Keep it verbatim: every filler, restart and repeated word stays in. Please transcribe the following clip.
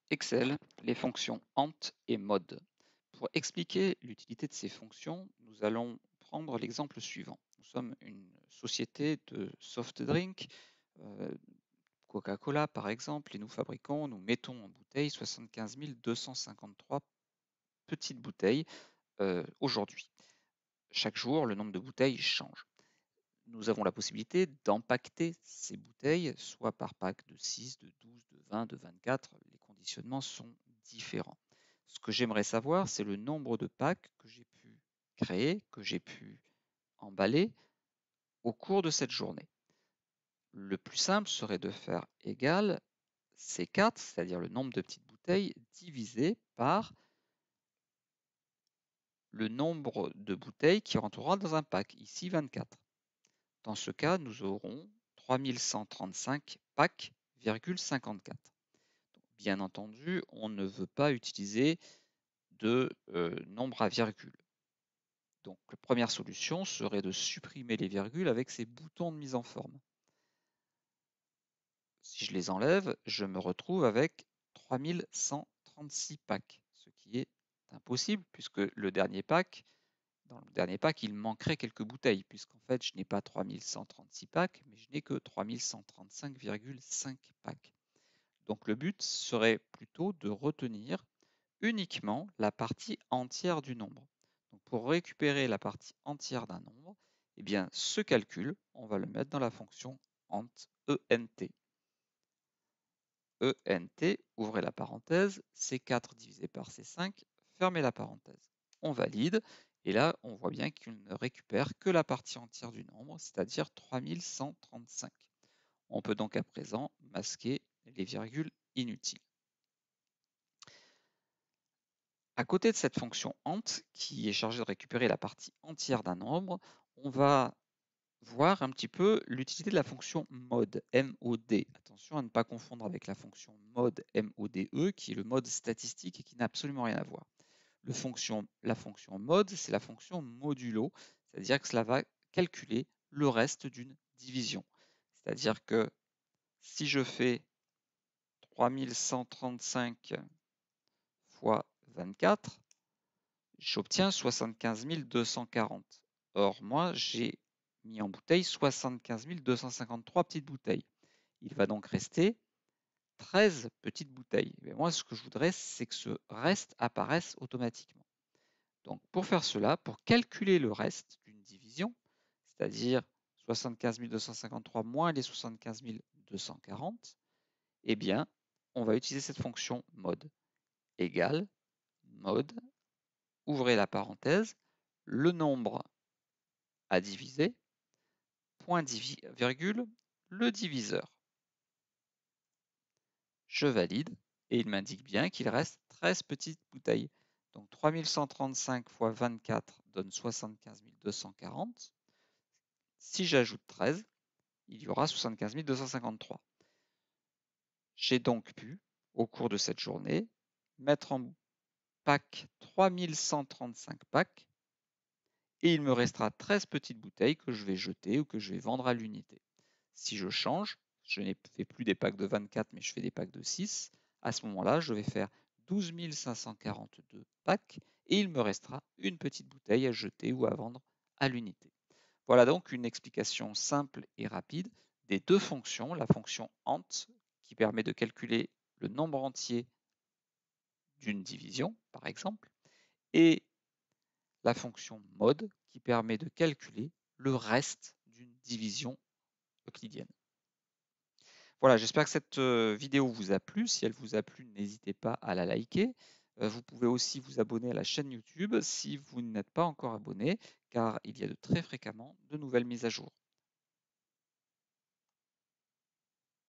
Excel, les fonctions ent et mod. Pour expliquer l'utilité de ces fonctions, nous allons prendre l'exemple suivant. Nous sommes une société de soft drink, euh, Coca-Cola par exemple, et nous fabriquons, nous mettons en bouteille soixante-quinze mille deux cent cinquante-trois petites bouteilles euh, aujourd'hui. Chaque jour, le nombre de bouteilles change. Nous avons la possibilité d'empacter ces bouteilles, soit par pack de six, de douze, de vingt, de vingt-quatre. Les conditionnements sont différents. Ce que j'aimerais savoir, c'est le nombre de packs que j'ai pu créer, que j'ai pu emballer au cours de cette journée. Le plus simple serait de faire égal C quatre, c'est-à-dire le nombre de petites bouteilles, divisé par le nombre de bouteilles qui rentrera dans un pack, ici vingt-quatre. Dans ce cas, nous aurons trois mille cent trente-cinq packs, cinquante-quatre. Bien entendu, on ne veut pas utiliser de euh, nombre à virgule. Donc, la première solution serait de supprimer les virgules avec ces boutons de mise en forme. Si je les enlève, je me retrouve avec trois mille cent trente-six packs, ce qui est impossible puisque le dernier pack, dans le dernier pack, il manquerait quelques bouteilles, puisqu'en fait, je n'ai pas trois mille cent trente-six packs, mais je n'ai que trois mille cent trente-cinq virgule cinq packs. Donc le but serait plutôt de retenir uniquement la partie entière du nombre. Donc pour récupérer la partie entière d'un nombre, eh bien, ce calcul, on va le mettre dans la fonction ent, ent. ent, ouvrez la parenthèse, C quatre divisé par C cinq, fermez la parenthèse. On valide, et là, on voit bien qu'il ne récupère que la partie entière du nombre, c'est-à-dire trois mille cent trente-cinq. On peut donc à présent masquer les virgules inutiles. À côté de cette fonction ent, qui est chargée de récupérer la partie entière d'un nombre, on va voir un petit peu l'utilité de la fonction mod, M O D. Attention à ne pas confondre avec la fonction mod, M O D E, qui est le mode statistique et qui n'a absolument rien à voir. Le fonction, la fonction mod, c'est la fonction modulo, c'est-à-dire que cela va calculer le reste d'une division. C'est-à-dire que si je fais trois mille cent trente-cinq fois vingt-quatre, j'obtiens soixante-quinze mille deux cent quarante. Or, moi, j'ai mis en bouteille soixante-quinze mille deux cent cinquante-trois petites bouteilles. Il va donc rester treize petites bouteilles. Mais moi, ce que je voudrais, c'est que ce reste apparaisse automatiquement. Donc, pour faire cela, pour calculer le reste d'une division, c'est-à-dire soixante-quinze mille deux cent cinquante-trois moins les soixante-quinze mille deux cent quarante, eh bien, on va utiliser cette fonction mod égale mod, ouvrez la parenthèse, le nombre à diviser, point virgule, le diviseur. Je valide et il m'indique bien qu'il reste treize petites bouteilles. Donc trois mille cent trente-cinq fois vingt-quatre donne soixante-quinze mille deux cent quarante. Si j'ajoute treize, il y aura soixante-quinze mille deux cent cinquante-trois. J'ai donc pu, au cours de cette journée, mettre en pack trois mille cent trente-cinq packs et il me restera treize petites bouteilles que je vais jeter ou que je vais vendre à l'unité. Si je change, je n'ai fait plus des packs de vingt-quatre, mais je fais des packs de six, à ce moment-là, je vais faire douze mille cinq cent quarante-deux packs et il me restera une petite bouteille à jeter ou à vendre à l'unité. Voilà donc une explication simple et rapide des deux fonctions, la fonction ent qui permet de calculer le nombre entier d'une division, par exemple, et la fonction mod qui permet de calculer le reste d'une division euclidienne. Voilà, j'espère que cette vidéo vous a plu. Si elle vous a plu, n'hésitez pas à la liker. Vous pouvez aussi vous abonner à la chaîne YouTube si vous n'êtes pas encore abonné, car il y a de très fréquemment de nouvelles mises à jour.